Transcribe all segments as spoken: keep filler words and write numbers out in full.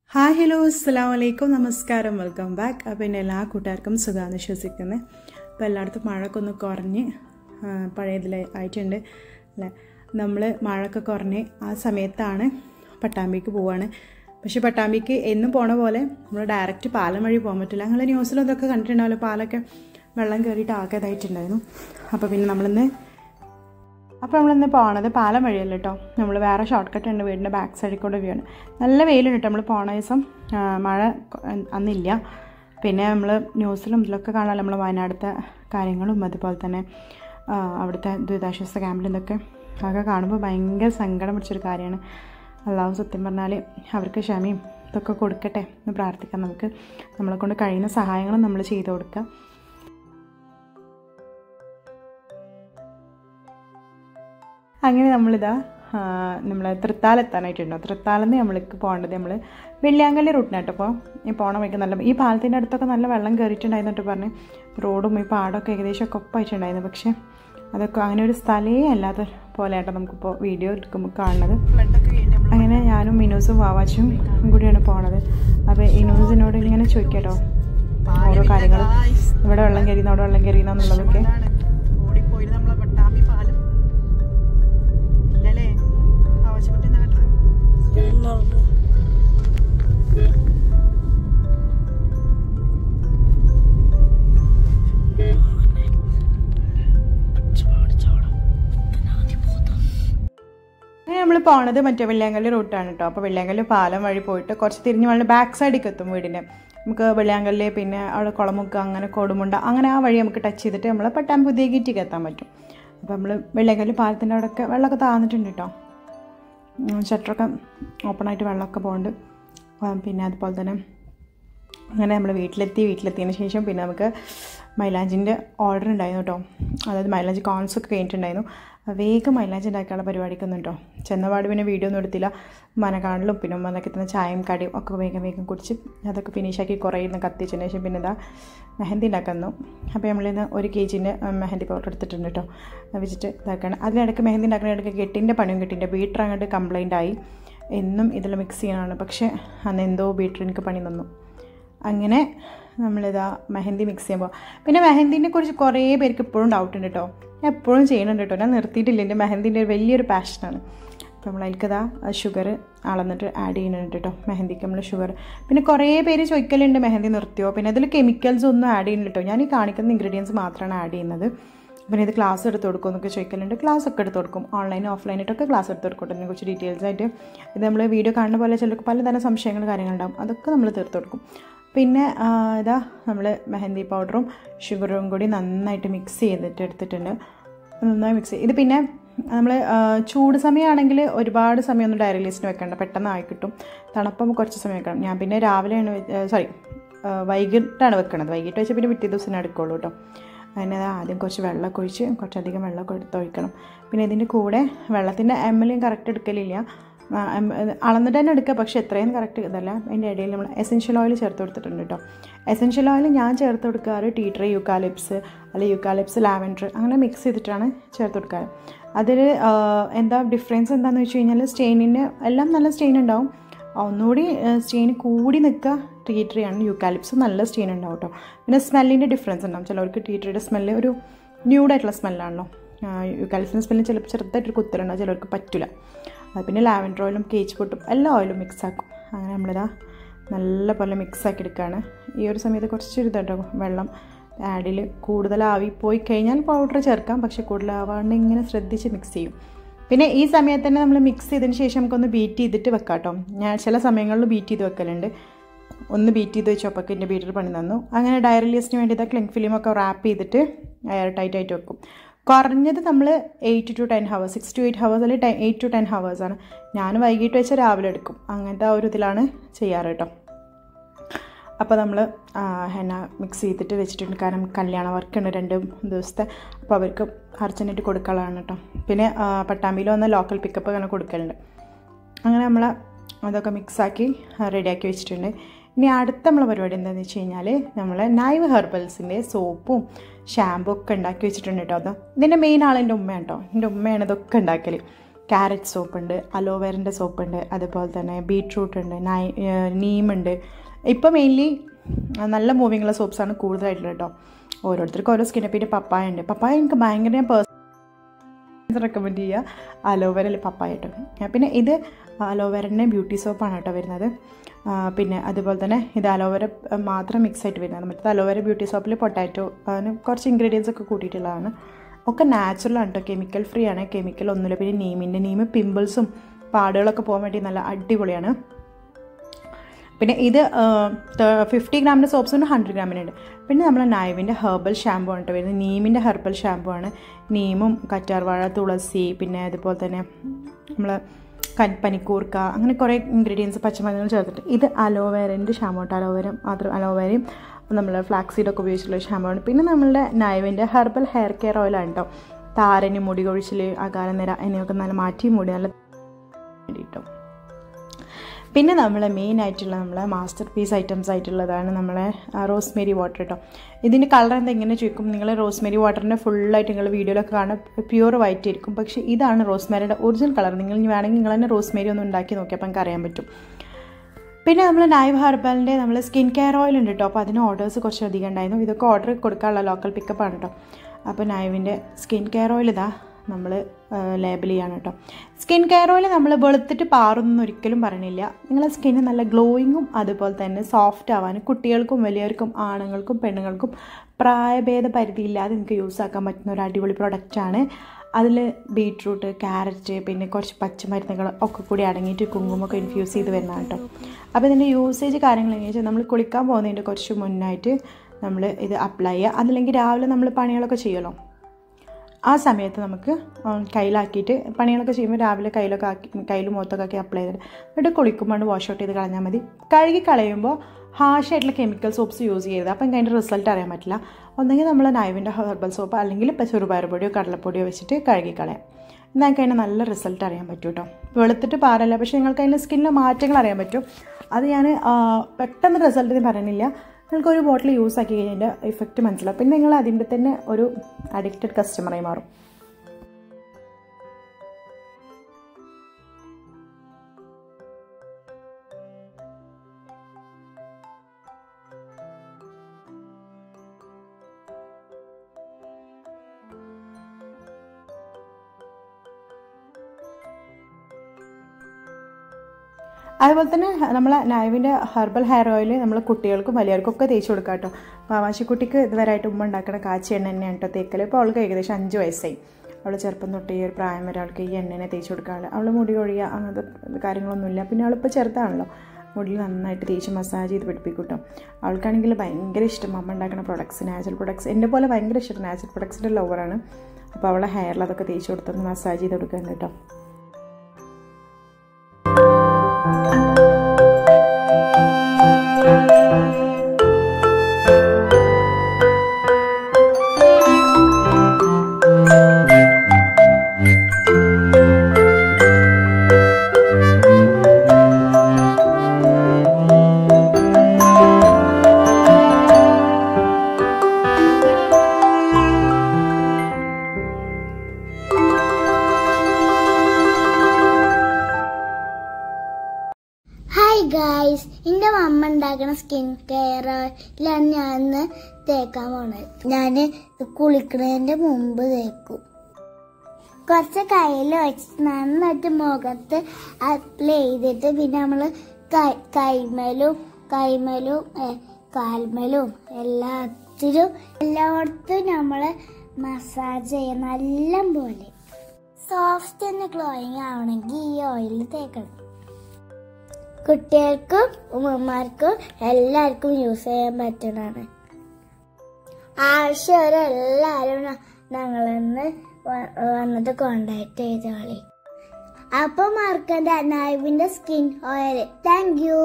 Hi hello അസ്സലാമു അലൈക്കും നമസ്കാരം വെൽക്കം ബാക്ക്. അപ്പോൾ എൻ്റെ എല്ലാ കൂട്ടുകാർക്കും സുഖമാണെന്ന് വിശ്വസിക്കുന്നത്. അപ്പോൾ എല്ലായിടത്തും മഴയൊക്കെ ഒന്ന് കുറഞ്ഞ് പഴയതിൽ ആയിട്ടുണ്ട് അല്ലേ. നമ്മൾ മഴയൊക്കെ കുറഞ്ഞ് ആ സമയത്താണ് പട്ടാമ്പിക്ക് പോവാണ്. പക്ഷേ പട്ടാമ്പിക്ക് എന്നും പോണ പോലെ നമ്മൾ ഡയറക്റ്റ് പാലം വഴി പോകാൻ പറ്റില്ല. ഞങ്ങൾ ന്യൂസിലും ഇതൊക്കെ കണ്ടിട്ടുണ്ടാവില്ല, പാലൊക്കെ വെള്ളം കയറിയിട്ട് ആകെ ഇതായിട്ടുണ്ടായിരുന്നു. അപ്പോൾ പിന്നെ നമ്മളിന്ന് അപ്പോൾ നമ്മളിന്ന് പോകണത് പാലം വഴിയല്ല കേട്ടോ. നമ്മൾ വേറെ ഷോർട്ട് കട്ട് ഉണ്ട്, വീടിൻ്റെ ബാക്ക് സൈഡിൽ കൂടെ വ്യൂ ആണ്. നല്ല വെയിലുണ്ട് കേട്ടോ. നമ്മൾ പോണ ദിവസം മഴ അന്നില്ല. പിന്നെ നമ്മൾ ന്യൂസിലും ഇതിലൊക്കെ കാണാൻ നമ്മൾ വയനാടത്തെ കാര്യങ്ങളും അതുപോലെ തന്നെ അവിടുത്തെ ദുരിതാശ്വാസ ക്യാമ്പിലും ഇതൊക്കെ അതൊക്കെ കാണുമ്പോൾ ഭയങ്കര സങ്കടം പിടിച്ചൊരു കാര്യമാണ്. അള്ളാഹു സത്യം പറഞ്ഞാൽ അവർക്ക് ക്ഷമയും ഇതൊക്കെ കൊടുക്കട്ടെ എന്ന് പ്രാർത്ഥിക്കാം. നമുക്ക് നമ്മളെ കൊണ്ട് കഴിയുന്ന സഹായങ്ങളും നമ്മൾ ചെയ്തു കൊടുക്കുക. അങ്ങനെ നമ്മളിതാ നമ്മൾ തൃത്താലെത്താനായിട്ടുണ്ടോ. തൃത്താലെന്ന് നമ്മൾക്ക് പോകേണ്ടത് നമ്മൾ വെള്ളിയാങ്കല്ലി റൂട്ടിനായിട്ട്. അപ്പോൾ ഈ പോണ വഴിക്ക് നല്ല ഈ പാലത്തിൻ്റെ അടുത്തൊക്കെ നല്ല വെള്ളം കയറിയിട്ടുണ്ടായിരുന്നിട്ട് പറഞ്ഞ് റോഡും ഈ പാടമൊക്കെ ഏകദേശം ഒക്കെ ഒപ്പായിട്ടുണ്ടായിരുന്നു. പക്ഷേ അതൊക്കെ അങ്ങനെ ഒരു സ്ഥലേ അല്ലാത്ത പോലെ ആട്ടോ നമുക്കിപ്പോൾ വീഡിയോ എടുക്കുമ്പോൾ കാണുന്നത്. അങ്ങനെ ഞാനും മിനൂസും വാവാച്ചും കൂടിയാണ് പോണത്. അപ്പോൾ ഇനൂസിനോട് ഇങ്ങനെ ചോദിക്കാട്ടോ ഓരോ കാര്യങ്ങളും, ഇവിടെ വെള്ളം കയറിയെന്ന് അവിടെ വെള്ളം കയറിയെന്നുള്ളതൊക്കെ. നമ്മൾ പോണത് മറ്റേ വെള്ളിയാങ്കല്ലി റൂട്ടാണ് കേട്ടോ. അപ്പോൾ വെള്ളിയാങ്കല്ലി പാലം വഴി പോയിട്ട് കുറച്ച് തിരിഞ്ഞ് വളരെ ബാക്ക് സൈഡിലേക്ക് എത്തും വീടിൻ്റെ. നമുക്ക് വെള്ളിയാങ്കല്ലി പിന്നെ അവിടെ കുളമുക്ക് അങ്ങനെ കൊടുമുണ്ട അങ്ങനെ ആ വഴി നമുക്ക് ടച്ച് ചെയ്തിട്ട് നമ്മൾ പട്ടാമ്പി പുതിയ ഗേറ്റിലേക്ക് എത്താൻ പറ്റും. അപ്പോൾ നമ്മൾ വെള്ളിയാങ്കല്ലി പാലത്തിൻ്റെ അവിടെയൊക്കെ വെള്ളമൊക്കെ താന്നിട്ടുണ്ട് കേട്ടോ. ഷട്ടറൊക്കെ ഓപ്പണായിട്ട് വെള്ളമൊക്കെ പോകുന്നുണ്ട്. പിന്നെ അതുപോലെ തന്നെ അങ്ങനെ നമ്മൾ വീട്ടിലെത്തി. വീട്ടിലെത്തിയതിന് ശേഷം പിന്നെ നമുക്ക് മൈലാഞ്ചിൻ്റെ ഓർഡർ ഉണ്ടായിരുന്നു കേട്ടോ. അതായത് മൈലാഞ്ചി കോൺസൊക്കെ കഴിഞ്ഞിട്ടുണ്ടായിരുന്നു. വേഗം മൈലാഞ്ചി ഉണ്ടാക്കാനുള്ള പരിപാടിക്കൊന്നും കേട്ടോ. ചെന്നപാട് പിന്നെ വീഡിയോ ഒന്നും എടുത്തില്ല. മനക്കാണ്ടിലും പിന്നെ ഉമ്മനൊക്കെ തന്നെ ചായയും കടിയും ഒക്കെ വേഗം വേഗം കുടിച്ച് അതൊക്കെ ഫിനിഷാക്കി കുറേ ഇന്ന് കത്തിച്ചതിന് ശേഷം പിന്നെ ഇതാ മെഹന്തി ഉണ്ടാക്കുന്നു. അപ്പോൾ നമ്മളിന്ന് ഒരു കെ ജിൻ്റെ മെഹന്തി പൗഡർ എടുത്തിട്ടുണ്ട് കേട്ടോ. വെച്ചിട്ട് ഇതാക്കണം. അതിനിടയ്ക്ക് മെഹന്തി ഉണ്ടാക്കുന്ന ഇടയ്ക്ക് കെട്ടിൻ്റെ പണിയും കെട്ടിൻ്റെ ബീറ്റർ അങ്ങോട്ട് കംപ്ലൈൻ്റ് ആയി. എന്നും ഇതിൽ മിക്സ് ചെയ്യാനാണ്. പക്ഷേ അന്ന് എന്തോ ബീറ്റർ എനിക്ക് പണി തന്നു. അങ്ങനെ നമ്മളിതാ മെഹന്തി മിക്സ് ചെയ്യുമ്പോൾ പിന്നെ മെഹന്തിനെ കുറിച്ച് കുറേ പേർക്ക് ഇപ്പോഴും ഡൗട്ട് ഉണ്ട് കേട്ടോ. ഞാൻ എപ്പോഴും ചെയ്യുന്നുണ്ട് കേട്ടോ. ഞാൻ നിർത്തിയിട്ടില്ല. എൻ്റെ മെഹന്തിൻ്റെ ഒരു വലിയൊരു പാഷനാണ്. അപ്പോൾ നമ്മൾ അതിൽക്കതാ ഷുഗർ അളന്നിട്ട് ആഡ് ചെയ്യുന്നുണ്ട് കേട്ടോ. മെഹന്തിക്ക് നമ്മൾ ഷുഗർ. പിന്നെ കുറേ പേര് ചോദിക്കലുണ്ട് മെഹന്തി നിർത്തിയോ. പിന്നെ അതിൽ കെമിക്കൽസ് ഒന്നും ആഡ് ചെയ്യുന്നില്ല കേട്ടോ. ഞാൻ ഈ കാണിക്കുന്ന ഇൻഗ്രീഡിയൻസ് മാത്രമാണ് ആഡ് ചെയ്യുന്നത്. പിന്നെ ഇത് ക്ലാസ് എടുത്ത് കൊടുക്കും എന്നൊക്കെ ചോദിക്കലുണ്ട്. ക്ലാസ് ഒക്കെ എടുത്ത് കൊടുക്കും. ഓൺലൈൻ ഓഫ്ലൈനായിട്ടൊക്കെ ക്ലാസ് എടുത്ത് കൊടുക്കും. അതിനെക്കുറിച്ച് ഡീറ്റെയിൽസ് ആയിട്ട് ഇത് നമ്മൾ വീഡിയോ കാണുന്ന പോലെ ചിലർക്ക് പലതരം സംശയങ്ങൾ കാര്യങ്ങളുണ്ടാകും. അതൊക്കെ നമ്മൾ തീർത്ത് കൊടുക്കും. പിന്നെ ഇതാ നമ്മൾ മെഹന്തി പൗഡറും ഷുഗറും കൂടി നന്നായിട്ട് മിക്സ് ചെയ്തിട്ട് എടുത്തിട്ടുണ്ട്. നന്നായി മിക്സ് ചെയ്ത് ഇത് പിന്നെ നമ്മൾ ചൂട് സമയമാണെങ്കിൽ ഒരുപാട് സമയമൊന്നും ഡയറി ലിസ്റ്റിന് വെക്കണ്ട, പെട്ടെന്ന് ആയി കിട്ടും. തണുപ്പം കുറച്ച് സമയം വെക്കണം. ഞാൻ പിന്നെ രാവിലെയാണ് സോറി വൈകിട്ടാണ് വെക്കണത്. വൈകിട്ട് വെച്ചാൽ പിന്നെ പിറ്റേ ദിവസം എടുക്കുള്ളൂ കേട്ടോ. അതിന് ആദ്യം കുറച്ച് വെള്ളമൊക്കെ ഒഴിച്ച് കുറച്ചധികം വെള്ളമൊക്കെ എടുത്ത് ഒഴിക്കണം. പിന്നെ ഇതിൻ്റെ കൂടെ വെള്ളത്തിൻ്റെ എം എൽ കറക്റ്റ് എടുക്കലില്ല, അളന്നിട്ട് തന്നെ എടുക്കുക. പക്ഷേ എത്രയും കറക്റ്റ് ഇതല്ല. അതിൻ്റെ ഇടയിൽ നമ്മൾ എസെൻഷ്യൽ ഓയിൽ ചേർത്ത് കൊടുത്തിട്ടുണ്ട് കേട്ടോ. എസെൻഷ്യൽ ഓയിൽ ഞാൻ ചേർത്ത് കൊടുക്കാറ് ടീ ട്രീ, യൂക്കാലിപ്സ് അല്ലെങ്കിൽ യൂക്കാലിപ്സ് ലാവൻഡർ അങ്ങനെ മിക്സ് ചെയ്തിട്ടാണ് ചേർത്ത് കൊടുക്കാറ്. അതിൽ എന്താ ഡിഫറൻസ് എന്താണെന്ന് വെച്ച് കഴിഞ്ഞാൽ സ്റ്റെയിനിന് എല്ലാം നല്ല സ്റ്റെയിൻ ഉണ്ടാവും. ഒന്നുകൂടി സ്റ്റെയിൻ കൂടി നിൽക്കുക ടീ ട്രീ ആണ്. യൂക്കാലിപ്സ് നല്ല സ്റ്റെയിൻ ഉണ്ടാവും കേട്ടോ. പിന്നെ സ്മെല്ലിൻ്റെ ഡിഫറൻസ് ഉണ്ടാവും. ചിലവർക്ക് ടീ ട്രീയുടെ സ്മെല്ല് ഒരു ന്യൂഡായിട്ടുള്ള സ്മെല്ലാണല്ലോ. യൂക്കാലിപ്സിൻ്റെ സ്മെല്ല് ചിലപ്പോൾ ചെറുതായിട്ടൊരു കുത്തലുണ്ടാവും, ചിലവർക്ക് പറ്റില്ല. പിന്നെ ലാവൻഡർ ഓയിലും കേച്ച് പൊട്ടും എല്ലാ ഓയിലും മിക്സ് ആക്കും. അങ്ങനെ നമ്മളിതാ നല്ല പോലെ മിക്സ് ആക്കി എടുക്കുകയാണ്. ഈ ഒരു സമയത്ത് കുറച്ചൊരു ഇതാട്ടോ വെള്ളം ആഡിൽ കൂടുതൽ ആവി പോയി കഴിഞ്ഞാൽ പൗഡർ ചേർക്കാം. പക്ഷേ കൂടുതലാവാണ്ട് ഇങ്ങനെ ശ്രദ്ധിച്ച് മിക്സ് ചെയ്യും. പിന്നെ ഈ സമയത്ത് തന്നെ നമ്മൾ മിക്സ് ചെയ്തതിന് ശേഷം നമുക്കൊന്ന് ബീറ്റ് ചെയ്തിട്ട് വെക്കാം കേട്ടോ. ഞാൻ ചില സമയങ്ങളിൽ ബീറ്റ് ചെയ്ത് വെക്കലുണ്ട്. ഒന്ന് ബീറ്റ് ചെയ്ത് വെച്ചപ്പോൾ എൻ്റെ ബീറ്റർ പണി തന്നു. അങ്ങനെ ഡയറി ലിസ്റ്റിന് വേണ്ടി ഇതാ ക്ലിങ് ഫിലിമൊക്കെ റാപ്പ് ചെയ്തിട്ട് എയർ ടൈറ്റ് ആയിട്ട് വെക്കും. കുറഞ്ഞത് നമ്മൾ eight to ten hours six to eight hours അല്ലെങ്കിൽ ടെൻ എയ്റ്റ് ടു ടെൻ ഹവേഴ്സാണ്. ഞാൻ വൈകിട്ട് വെച്ച് രാവിലെ എടുക്കും. അങ്ങനത്തെ ആ ഒരു ഇതിലാണ് ചെയ്യാറ് കേട്ടോ. അപ്പോൾ നമ്മൾ ഹെന്ന മിക്സ് ചെയ്തിട്ട് വെച്ചിട്ടുണ്ട്. കാരണം കല്യാണ വർക്കുണ്ട് രണ്ട് ദിവസത്തെ. അപ്പോൾ അവർക്ക് അർജൻറ്റായിട്ട് കൊടുക്കാനുള്ളതാണ് കേട്ടോ. പിന്നെ പട്ടാമ്പിയിൽ വന്ന ലോക്കൽ പിക്കപ്പ് അങ്ങനെ കൊടുക്കലുണ്ട്. അങ്ങനെ നമ്മൾ അതൊക്കെ മിക്സാക്കി റെഡിയാക്കി വെച്ചിട്ടുണ്ട്. ഇനി അടുത്ത നമ്മളെ പരിപാടി എന്താണെന്ന് വെച്ച് കഴിഞ്ഞാൽ നമ്മൾ നൈവ് ഹെർബൽസിൻ്റെ സോപ്പും ഷാമ്പൂ ഒക്കെ ഉണ്ടാക്കി വെച്ചിട്ടുണ്ട് കേട്ടോ. അത് ഇതിൻ്റെ മെയിൻ ആൾ എൻ്റെ ഉമ്മയാണ് കേട്ടോ. എൻ്റെ ഉമ്മയാണ് ഇതൊക്കെ ഉണ്ടാക്കൽ. ക്യാരറ്റ് സോപ്പുണ്ട്, അലോവേറിൻ്റെ സോപ്പുണ്ട്, അതുപോലെ തന്നെ ബീട്രൂട്ട് ഉണ്ട്, നൈ നീമുണ്ട്. ഇപ്പോൾ മെയിൻലി നല്ല മൂവിങ്ങുള്ള സോപ്സാണ് കൂടുതലായിട്ടുള്ളത് കേട്ടോ. ഓരോരുത്തർക്കും ഓരോ സ്കിന്നെ. പിന്നെ പപ്പായ ഉണ്ട്. പപ്പായ എനിക്ക് ഭയങ്കര ഞാൻ പേഴ്സണൽ റെക്കമെൻഡ് ചെയ്യുക അലോവേരയിൽ പപ്പായ കേട്ടോ. പിന്നെ ഇത് അലോവേരൻ്റെ ബ്യൂട്ടി സോപ്പാണ് കേട്ടോ വരുന്നത്. പിന്നെ അതുപോലെ തന്നെ ഇത് അലോവേര മാത്രം മിക്സ് ആയിട്ട് വരുന്നത്. മറ്റേ അലോവേര ബ്യൂട്ടി സോപ്പിൽ പൊട്ടാറ്റോ അതിന് കുറച്ച് ഇൻഗ്രീഡിയൻസ് ഒക്കെ കൂട്ടിയിട്ടുള്ളതാണ്. ഒക്കെ നാച്ചുറലാണ് കേട്ടോ, കെമിക്കൽ ഫ്രീ ആണ്, കെമിക്കൽ ഒന്നുമില്ല. പിന്നെ നീമിൻ്റെ നീം പിമ്പിൾസും പാടുകളൊക്കെ പോകാൻ വേണ്ടി നല്ല അടിപൊളിയാണ്. പിന്നെ ഇത് ഫിഫ്റ്റി ഗ്രാമിൻ്റെ സോപ്സ് ഉണ്ട്, ഹൺഡ്രഡ് ഗ്രാമിനുണ്ട്. പിന്നെ നമ്മൾ നൈവിൻ്റെ ഹെർബൽ ഷാമ്പു ആണ് കേട്ടോ വരുന്നത്. നീമിൻ്റെ ഹെർബൽ ഷാമ്പു ആണ്. നീമും കറ്റാർവാഴ, തുളസി, പിന്നെ അതുപോലെ തന്നെ നമ്മൾ പനിക്കൂർക്ക, അങ്ങനെ കുറേ ഇൻഗ്രീഡിയൻസ് പച്ചമരുന്നുകൾ ചേർത്തിട്ട്. ഇത് അലോവേരൻ്റെ ഷാമ്പു കേട്ടോ. അലോവേര മാത്രം അലോവേരയും നമ്മൾ ഫ്ലാക്സ് സീഡൊക്കെ ഉപയോഗിച്ചിട്ടുള്ള ഷാമ്പുവാണ്. പിന്നെ നമ്മളുടെ നൈവിൻ്റെ ഹെർബൽ ഹെയർ കെയർ ഓയിലാണ് കേട്ടോ. താരന്, മുടി കൊഴിച്ചിൽ, അകാലനിര എന്നിവയൊക്കെ നല്ല മാറ്റി മുടി നല്ല വേണ്ടിയിട്ടും. പിന്നെ നമ്മൾ മെയിൻ ആയിട്ടുള്ള നമ്മളെ മാസ്റ്റർ പീസ് ഐറ്റംസ് ആയിട്ടുള്ളതാണ് നമ്മളെ റോസ്മേരി വാട്ടർ കേട്ടോ. ഇതിൻ്റെ കളർ എന്താ ഇങ്ങനെ ചോദിക്കും. നിങ്ങൾ റോസ്മേരി വാട്ടറിൻ്റെ ഫുള്ളായിട്ട് നിങ്ങൾ വീഡിയോയിലൊക്കെ കാണാൻ പ്യൂർ വൈറ്റ് ആയിരിക്കും. പക്ഷേ ഇതാണ് റോസ്മേരിയുടെ ഒറിജിനൽ കളർ. നിങ്ങൾ ഇനി വേണമെങ്കിൽ നിങ്ങൾ തന്നെ റോസ്മേരി ഒന്ന് ഉണ്ടാക്കി നോക്കിയപ്പോൾ നമുക്ക് അറിയാൻ പറ്റും. പിന്നെ നമ്മൾ നൈവ് ഹെർബലിൻ്റെ നമ്മൾ സ്കിൻ കെയർ ഓയിൽ ഉണ്ട് കേട്ടോ. അപ്പോൾ അതിന് ഓർഡേഴ്സ് കുറച്ച് അധികം ഉണ്ടായിരുന്നു. ഇതൊക്കെ ഓർഡർ കൊടുക്കാനുള്ള ലോക്കൽ പിക്കപ്പാണ് കേട്ടോ. അപ്പോൾ നൈവിൻ്റെ സ്കിൻ കെയർ ഓയിൽ ഇതാ നമ്മൾ ലേബിൾ ചെയ്യാണ് കേട്ടോ. സ്കിൻ കെയർ ഓയിൽ നമ്മൾ വെളുത്തിട്ട് പാറൊന്നും ഒരിക്കലും പറയണില്ല. നിങ്ങളെ സ്കിന്ന് നല്ല ഗ്ലോയിങ്ങും അതുപോലെ തന്നെ സോഫ്റ്റ് ആവാനും കുട്ടികൾക്കും വലിയവർക്കും ആണുങ്ങൾക്കും പെണ്ണുങ്ങൾക്കും പ്രായഭേദ പരിധിയില്ലാതെ നിങ്ങൾക്ക് യൂസ് ആക്കാൻ പറ്റുന്ന ഒരു അടിപൊളി പ്രൊഡക്റ്റാണ്. അതിൽ ബീട്രൂട്ട്, ക്യാരറ്റ്, പിന്നെ കുറച്ച് പച്ചമരുന്നുകൾ ഒക്കെ കൂടി അടങ്ങിയിട്ട് കുങ്കുമൊക്കെ ഇൻഫ്യൂസ് ചെയ്ത് വരുന്നതാണ് കേട്ടോ. അപ്പോൾ ഇതിൻ്റെ യൂസേജ് കാര്യങ്ങൾ എങ്ങനെയാണെന്ന് വെച്ചാൽ നമ്മൾ കുളിക്കാൻ പോകുന്നതിൻ്റെ കുറച്ച് മുന്നായിട്ട് നമ്മൾ ഇത് അപ്ലൈ ചെയ്യുക. അതല്ലെങ്കിൽ രാവിലെ നമ്മൾ പണികളൊക്കെ ചെയ്യുമല്ലോ, ആ സമയത്ത് നമുക്ക് കയ്യിലാക്കിയിട്ട് പണികളൊക്കെ ചെയ്യുമ്പോൾ രാവിലെ കയ്യിലൊക്കെ ആക്കി കയ്യിൽ മുഖത്തൊക്കെ ആക്കി അപ്ലൈ ചെയ്തിട്ട് എന്നിട്ട് കുളിക്കുമ്പോൾ വാഷ് ഔട്ട് ചെയ്ത് കളഞ്ഞാൽ മതി. കഴുകി കളയുമ്പോൾ ഹാഷായിട്ടുള്ള കെമിക്കൽ സോപ്സ് യൂസ് ചെയ്യരുത്. അപ്പം അതിൻ്റെ റിസൾട്ട് അറിയാൻ പറ്റില്ല. ഒന്നെങ്കിൽ നമ്മൾ നൈവിൻ്റെ ഹെർബൽ സോപ്പ് അല്ലെങ്കിൽ ചെറുപയർ പൊടിയോ കടലപ്പൊടിയോ വെച്ചിട്ട് കഴുകി കളയാം. എന്നാൽ അതിന് നല്ല റിസൾട്ട് അറിയാൻ പറ്റും കേട്ടോ. വെളുത്തിട്ട് പാരല്ല, പക്ഷേ നിങ്ങൾക്ക് അതിൻ്റെ സ്കിന്നിലെ മാറ്റങ്ങൾ അറിയാൻ പറ്റും. അത് ഞാൻ പെട്ടെന്ന് റിസൾട്ട് ഞാൻ പറയുന്നില്ല. നിങ്ങൾക്ക് ഒരു ബോട്ടിൽ യൂസ് ആക്കി കഴിഞ്ഞാൽ അതിൻ്റെ ഇഫക്റ്റ് മനസ്സിലാവും. പിന്നെ നിങ്ങൾ അതിൻ്റെ തന്നെ ഒരു അഡിക്റ്റഡ് കസ്റ്റമറായി മാറും. അതുപോലെ തന്നെ നമ്മൾ നൈവിൻ്റെ ഹെർബൽ ഹെയർ ഓയിൽ നമ്മൾ കുട്ടികൾക്കും വലിയവർക്കും ഒക്കെ തേച്ച് കൊടുക്കാം കേട്ടോ. പാവാശിക്കുട്ടിക്ക് ഇതുവരെയായിട്ട് ഉമ്മ ഉണ്ടാക്കുന്ന കാച്ചി എണ്ണ തന്നെയാണ് കേട്ടോ തേക്കൽ. ഇപ്പോൾ അവൾക്ക് ഏകദേശം അഞ്ച് വയസ്സായി. അവൾ ചെറുപ്പം തൊട്ട് ഈ ഒരു പ്രായം വരെ അവൾക്ക് ഈ എണ്ണനെ തേച്ച് കൊടുക്കാറില്ല. അവൾ മുടി കൊഴിയുക അങ്ങനത്തെ കാര്യങ്ങളൊന്നുമില്ല. പിന്നെ അവളിപ്പോൾ ചെറുതാണല്ലോ, മുടിയിൽ നന്നായിട്ട് തേച്ച് മസാജ് ചെയ്ത് പിടിപ്പിക്കും കേട്ടോ. അവൾക്കാണെങ്കിൽ ഭയങ്കര ഇഷ്ടം അമ്മ ഉണ്ടാക്കുന്ന പ്രൊഡക്ട്സ്, നാച്ചുറൽ പ്രൊഡക്ട്സ്. എൻ്റെ പോലെ ഭയങ്കര ഇഷ്ടം നാച്ചുറൽ പ്രൊഡക്ട്സിൻ്റെ ലവറാണ്. അപ്പോൾ അവളെ ഹെയറിൽ അതൊക്കെ തേച്ച് കൊടുത്തൊന്ന് മസാജ് ചെയ്ത് കൊടുക്കുന്നുണ്ട് കേട്ടോ. ഗൈസ്, എൻ്റെ അമ്മ ഉണ്ടാക്കുന്ന സ്കിൻ കെയറിലാണ് ഞാൻ തേക്കാൻ പോണത്. ഞാൻ കുളിക്കുന്നതിൻ്റെ മുമ്പ് തേക്കും. കുറച്ച് കയ്യിൽ വെച്ച് നന്നായിട്ട് മുഖത്ത് അപ്ലൈ ചെയ്തിട്ട് പിന്നെ നമ്മൾ കൈ കൈമലും കൈമലും കാൽമലും എല്ലാത്തിലും എല്ലായിടത്തും നമ്മൾ മസാജ് ചെയ്യാം നല്ല പോലെ. സോഫ്റ്റ് ആൻഡ് ഗ്ലോയിങ് ആവണമെങ്കിൽ ഈ ഓയിൽ തേക്കണം. കുട്ടികൾക്കും ഉമ്മമാർക്കും എല്ലാവർക്കും യൂസ് ചെയ്യാൻ പറ്റുന്നതാണ്. ആവശ്യമുള്ള എല്ലാവരും ഞങ്ങളെന്ന് വന്നിട്ട് കോണ്ടാക്ട് ചെയ്തോളി. അപ്പൊ മറക്കണ്ട നൈവിന്റെ സ്കിൻ ഓയിൽ. Thank you.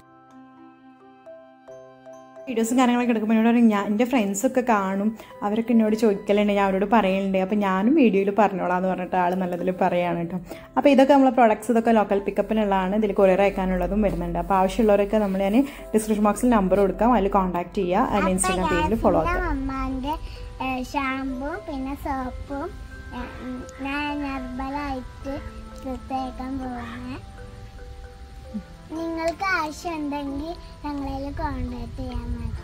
വീഡിയോസും കാര്യങ്ങളൊക്കെ എടുക്കുമ്പോൾ എന്നോട് പറയും, ഞാൻ എൻ്റെ ഫ്രണ്ട്സൊക്കെ കാണും, അവരൊക്കെ എന്നോട് ചോദിക്കലുണ്ട്, ഞാൻ അവരോട് പറയലുണ്ട്. അപ്പോൾ ഞാനും വീഡിയോയിൽ പറഞ്ഞോളാം എന്ന് പറഞ്ഞിട്ട് ആൾ നല്ലതിൽ പറയുകയാണ് കേട്ടോ. അപ്പോൾ ഇതൊക്കെ നമ്മളെ പ്രോഡക്ട്സ് ഇതൊക്കെ ലോക്കൽ പിക്കപ്പിനുള്ളതാണ്. ഇതിൽ കൊറിയർ അയക്കാനുള്ളതും വരുന്നുണ്ട്. അപ്പോൾ ആവശ്യമുള്ളവരൊക്കെ നമ്മൾ ഞാൻ ഡിസ്ക്രിപ്ഷൻ ബോക്സിൽ നമ്പർ കൊടുക്കാം, അതിൽ കോൺടാക്ട് ചെയ്യുക. അതിന് ഇൻസ്റ്റാഗ്രാം പേജിൽ ഫോളോ ആക്കാം. അമ്മാൻ്റെ ഷാമ്പൂ പിന്നെ സോപ്പും ഞാൻ ഹെർബലായിട്ട് പ്രത്യേകം പോകുന്നത്. നിങ്ങൾക്ക് ആവശ്യമുണ്ടെങ്കിൽ ഞങ്ങളെ കോൺടാക്ട് ചെയ്യാൻ മതി.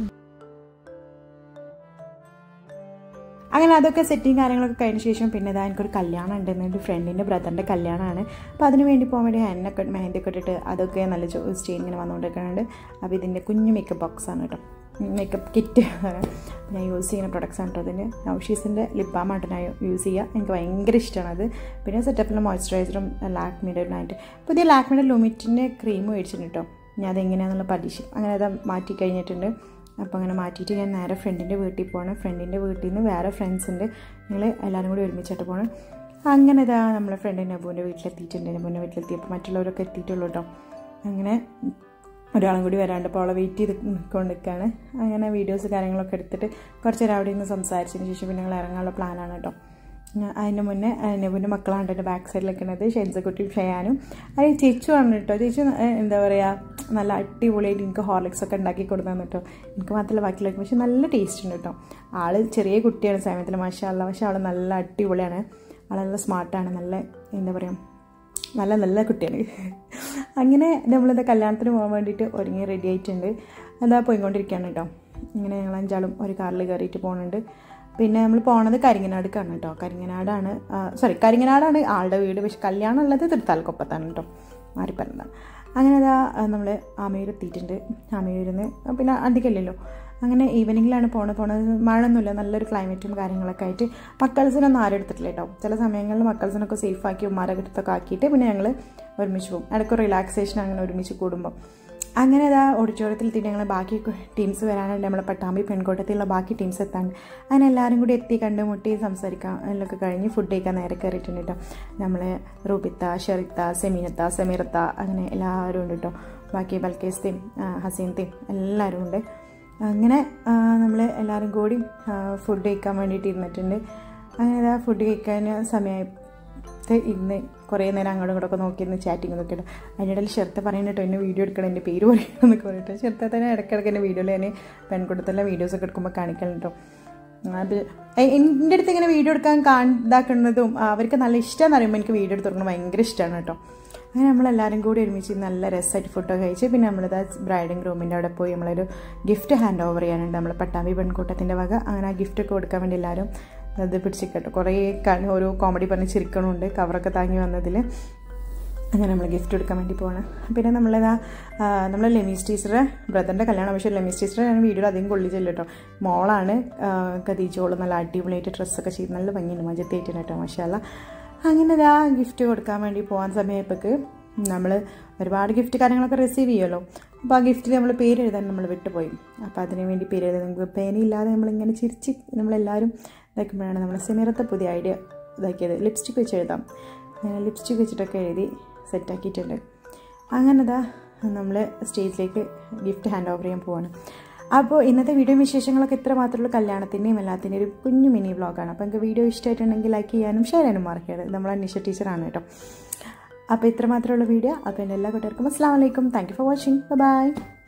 അങ്ങനെ അതൊക്കെ സെറ്റിങ് കാര്യങ്ങളൊക്കെ കഴിഞ്ഞ ശേഷം പിന്നെ ഇതാ എനിക്കൊരു കല്യാണം ഉണ്ടെന്ന് എൻ്റെ ഫ്രണ്ടിൻ്റെ ബ്രദറിൻ്റെ കല്യാണമാണ്. അപ്പോൾ അതിന് വേണ്ടി പോകാൻ വേണ്ടി എണ്ണൊക്കെ മെഹന്തിയൊക്കെ ഇട്ടിട്ട് അതൊക്കെ നല്ല സ്റ്റേ ഇങ്ങനെ വന്നുകൊണ്ടിരിക്കുന്നുണ്ട്. അപ്പോൾ ഇതിൻ്റെ കുഞ്ഞു മേക്കപ്പ് ബോക്സാണ് കേട്ടോ, മേക്കപ്പ് കിറ്റ് ഞാൻ യൂസ് ചെയ്യുന്ന പ്രൊഡക്ട്സാണ് കേട്ടോ. അതിന് നൗഷീസിൻ്റെ ലിപ് ബാമാണ് ഞാൻ യൂസ് ചെയ്യുക. എനിക്ക് ഭയങ്കര ഇഷ്ടമാണ് അത്. പിന്നെ സെറ്റപ്പിൻ്റെ മോയ്സ്ചറൈസറും ലാക്മിയുടെ നൈറ്റ് പുതിയ ലാക്മിയുടെ ലുമിറ്റിൻ്റെ ക്രീം മേടിച്ചിട്ടുണ്ട് കേട്ടോ. ഞാൻ അതെങ്ങനെയാണെന്നുള്ള പരീക്ഷ അങ്ങനെ അത് മാറ്റി കഴിഞ്ഞിട്ടുണ്ട്. അപ്പോൾ അങ്ങനെ മാറ്റിയിട്ട് ഞാൻ നേരെ ഫ്രണ്ടിൻ്റെ വീട്ടിൽ പോകണം. ഫ്രണ്ടിൻ്റെ വീട്ടിൽ നിന്ന് വേറെ ഫ്രണ്ട്സ് ഉണ്ട്, ഞങ്ങൾ എല്ലാവരും കൂടി ഒരുമിച്ചിട്ട് പോകണം. അങ്ങനെ ഇതാ നമ്മളെ ഫ്രണ്ട് നബുവിൻ്റെ വീട്ടിലെത്തിയിട്ടുണ്ട്. നബുവിൻ്റെ വീട്ടിലെത്തിയപ്പോൾ മറ്റുള്ളവരൊക്കെ എത്തിയിട്ടുള്ളൂ കേട്ടോ. അങ്ങനെ ഒരാളും കൂടി വരാണ്ട് അപ്പോൾ അവളെ വെയിറ്റ് ചെയ്ത് കൊണ്ടിരിക്കുകയാണ്. അങ്ങനെ വീഡിയോസ് കാര്യങ്ങളൊക്കെ എടുത്തിട്ട് കുറച്ച് നേരം അവിടെ നിന്ന് സംസാരിച്ചതിന് ശേഷം പിന്നെ ഞങ്ങൾ ഇറങ്ങാനുള്ള പ്ലാനാണ് കേട്ടോ. അതിന് മുന്നേ നബുവിൻ്റെ മക്കളാണ് എൻ്റെ ബാക്ക് സൈഡിൽ നിൽക്കുന്നത്, ഷെൻസക്കുട്ടിയും ഷയാനും. അത് ചേച്ചുവാണ് കേട്ടോ. ചേച്ചു എന്താ പറയുക നല്ല അടിപൊളിയായിട്ട് എനിക്ക് ഹോർലിക്സ് ഒക്കെ ഉണ്ടാക്കി കൊടുത്തതെന്ന് കേട്ടോ. എനിക്ക് മാത്രമല്ല ബാക്കിയുള്ള, പക്ഷെ നല്ല ടേസ്റ്റ് ഉണ്ട് കേട്ടോ. ആൾ ചെറിയ കുട്ടിയാണ് സമയത്തിൽ മാഷാഅല്ലാഹ്, പക്ഷെ ആൾ നല്ല അടിപൊളിയാണ്. ആൾ നല്ല സ്മാർട്ടാണ്, നല്ല എന്താ പറയുക നല്ല നല്ല കുട്ടിയാണ്. അങ്ങനെ നമ്മളിത് കല്യാണത്തിന് പോകാൻ വേണ്ടിയിട്ട് ഒരുങ്ങി റെഡി ആയിട്ടുണ്ട്. അതാ പോയിക്കൊണ്ടിരിക്കുകയാണ് കേട്ടോ. ഇങ്ങനെ ഞങ്ങൾ അഞ്ചാളും ഒരു കാറിൽ കയറിയിട്ട് പോകുന്നുണ്ട്. പിന്നെ നമ്മൾ പോണത് കരിങ്ങനാടുക്കാണ് കേട്ടോ. കരിങ്ങനാടാണ് സോറി കരിങ്ങനാടാണ് ആളുടെ വീട്, പക്ഷെ കല്യാണം ഉള്ളത് തൃത്താലക്കൊപ്പത്താണ് കേട്ടോ, മാറിപ്പറഞ്ഞതാണ്. അങ്ങനെ അതാ നമ്മൾ ആമയൂർ എത്തിയിട്ടുണ്ട്. ആമയൂരിൽ നിന്ന് പിന്നെ അധികമല്ലല്ലോ. അങ്ങനെ ഈവനിങ്ങിലാണ് പോണത് പോണത് മഴയൊന്നുമില്ല, നല്ലൊരു ക്ലൈമറ്റും കാര്യങ്ങളൊക്കെ ആയിട്ട്. മക്കൾസിനൊന്നും ആരും എടുത്തിട്ടില്ല കേട്ടോ. ചില സമയങ്ങളിൽ മക്കൾസിനൊക്കെ സേഫാക്കി ഉമ്മാരൊക്കെ അടുത്തൊക്കെ ആക്കിയിട്ട് പിന്നെ ഞങ്ങൾ ഒരുമിച്ച് പോകും. ഇടയ്ക്ക് റിലാക്സേഷൻ അങ്ങനെ ഒരുമിച്ച് കൂടുമ്പോൾ. അങ്ങനെ അതാ ഓഡിറ്റോറിയത്തിൽ എത്തിയിട്ട് ഞങ്ങൾ ബാക്കി ടീംസ് വരാനുണ്ട്. നമ്മളെ പട്ടാമ്പി പെൺകോട്ടത്തിലുള്ള ബാക്കി ടീംസ് എത്താണ്ട്. അങ്ങനെ എല്ലാവരും കൂടി എത്തി കണ്ടുമുട്ടി സംസാരിക്കാൻ എല്ലൊക്കെ കഴിഞ്ഞ് ഫുഡ് കഴിക്കാൻ നേരെ കയറിയിട്ടുണ്ട് കേട്ടോ. നമ്മൾ റൂബിത്ത, ഷെറിത്ത, സെമീനത്ത, സെമീറത്ത അങ്ങനെ എല്ലാവരും ഉണ്ട് കേട്ടോ. ബാക്കി ബൽക്കേസ്തയും ഹസീനത്തെയും എല്ലാവരും ഉണ്ട്. അങ്ങനെ നമ്മൾ എല്ലാവരും കൂടി ഫുഡ് കഴിക്കാൻ വേണ്ടിയിട്ട് ഇരുന്നിട്ടുണ്ട്. അങ്ങനെ അതാ ഫുഡ് കഴിക്കാൻ സമയത്ത് ഇന്ന് കുറേ നേരം അങ്ങോട്ടും ഇങ്ങോട്ടൊക്കെ നോക്കിയിരുന്ന് ചാറ്റിങ് നോക്കിയിട്ട് അതിൻ്റെ ഇടയിൽ ഷെർത്ത പറയുന്നത് കേട്ടോ എന്നെ വീഡിയോ എടുക്കണം, എൻ്റെ പേര് പറയണം എന്നൊക്കെ പറഞ്ഞിട്ട്. ഷെർത്ത തന്നെ ഇടയ്ക്കിടയ്ക്ക് എൻ്റെ വീഡിയോയിൽ ഞാൻ പെൺകുട്ടത്തിലെ വീഡിയോസൊക്കെ എടുക്കുമ്പോൾ കാണിക്കണം കേട്ടോ. അത് എൻ്റെ അടുത്ത് ഇങ്ങനെ വീഡിയോ എടുക്കാൻ കാ ഇതാക്കുന്നതും അവർക്ക് നല്ല ഇഷ്ടമെന്ന് പറയുമ്പോൾ എനിക്ക് വീഡിയോ എടുത്ത് കൊടുക്കുന്നത് ഭയങ്കര ഇഷ്ടമാണ് കേട്ടോ. അങ്ങനെ നമ്മളെല്ലാവരും കൂടി ഒരുമിച്ച് നല്ല രസമായിട്ട് ഫുഡൊക്കെ കഴിച്ച് പിന്നെ നമ്മളിത് ബ്രൈഡും ഗ്രൂമിൻ്റെ അവിടെ പോയി നമ്മളൊരു ഗിഫ്റ്റ് ഹാൻഡ് ഓവർ ചെയ്യാനുണ്ട് നമ്മൾ പട്ടാമ്പി പെൺകൂട്ടത്തിൻ്റെ വക. അങ്ങനെ ആ ഗിഫ്റ്റൊക്കെ കൊടുക്കാൻ വേണ്ടി എല്ലാവരും അത് പിടിച്ചിട്ടോ. കുറേ ഓരോ കോമഡി പറഞ്ഞ് ചിരിക്കണമുണ്ട് കവറൊക്കെ താങ്ങി വന്നതിൽ. അങ്ങനെ നമ്മൾ ഗിഫ്റ്റ് എടുക്കാൻ വേണ്ടി പോകണം. പിന്നെ നമ്മളിതാ നമ്മൾ ലെമീസ് ടീച്ചറെ ബ്രദറിൻ്റെ കല്യാണം, പക്ഷേ ലെമീസ് ടീച്ചറെ ഞാൻ വീഡിയോയിൽ അധികം കൊള്ളിച്ചില്ല കേട്ടോ. മോളാണ് ഖദീജോള് നല്ല അടിപൊളിയായിട്ട് ഡ്രസ്സൊക്കെ ചെയ്ത് നല്ല ഭംഗിയുണ്ട്, മജത്തേറ്റിന് കേട്ടോ മാഷാഅല്ലാഹ്. അങ്ങനെ ഇതാ ഗിഫ്റ്റ് കൊടുക്കാൻ വേണ്ടി പോകാൻ സമയത്തേക്ക് നമ്മൾ ഒരുപാട് ഗിഫ്റ്റ് കാര്യങ്ങളൊക്കെ റിസീവ് ചെയ്യുമല്ലോ. അപ്പോൾ ആ ഗിഫ്റ്റിൽ നമ്മൾ പേര് എഴുതാൻ നമ്മൾ വിട്ടുപോയി. അപ്പോൾ അതിന് വേണ്ടി പേര് എഴുതാൻ നമുക്ക് പേനയില്ലാതെ നമ്മളിങ്ങനെ ചിരിച്ച് നമ്മളെല്ലാവരും ഇതാക്കുമ്പോഴാണ് നമ്മൾ സെമീറത്തെ പുതിയ ഐഡിയ ഇതാക്കിയത്. ലിപ്സ്റ്റിക്ക് വെച്ച് എഴുതാം. ലിപ്സ്റ്റിക്ക് വെച്ചിട്ടൊക്കെ എഴുതി സെറ്റാക്കിയിട്ടുണ്ട്. അങ്ങനെ ഇതാ നമ്മൾ സ്റ്റേജിലേക്ക് ഗിഫ്റ്റ് ഹാൻഡ് ഓവർ ചെയ്യാൻ പോവാണ്. അപ്പോൾ ഇന്നത്തെ വീഡിയോ വിശേഷങ്ങളൊക്കെ ഇത്ര മാത്രമുള്ള കല്യാണത്തിൻ്റെയും എല്ലാത്തിൻ്റെയും ഒരു കുഞ്ഞു മിനി വ്ളോഗാണ്. അപ്പോൾ നിങ്ങൾക്ക് വീഡിയോ ഇഷ്ടമായിട്ടുണ്ടെങ്കിൽ ലൈക്ക് ചെയ്യാനും ഷെയർ ചെയ്യാനും മറക്കരുത്. നമ്മളെ നിഷ ടീച്ചറാണ് കേട്ടോ. അപ്പോൾ ഇത്ര മാത്രമുള്ള വീഡിയോ. അപ്പോൾ എൻ്റെ എല്ലാ കൂട്ടുകാർക്കും അസ്സലാമു അലൈക്കും. Thank you for watching. By.